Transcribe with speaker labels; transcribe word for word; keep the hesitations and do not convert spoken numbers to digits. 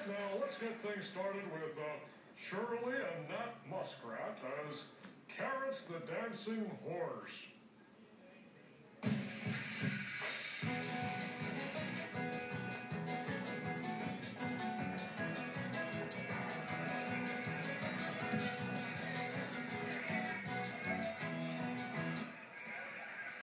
Speaker 1: Now, let's get things started with uh, Shirley and Nat Muskrat as Carrots the Dancing Horse.